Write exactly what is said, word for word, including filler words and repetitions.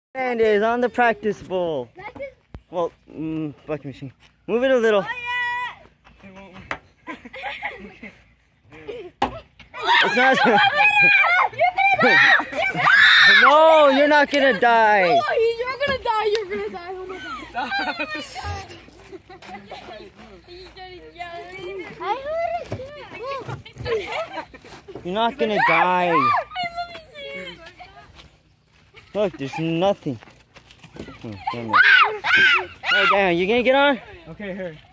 And is on the practice bowl. Well, mm, bucket machine. Move it a little. It's not. No, you're not gonna die. No, you're gonna die. You're gonna die. Oh my god. You're not gonna die. Look, there's nothing. Oh, damn it. Oh, damn, you gonna get on? Okay, here.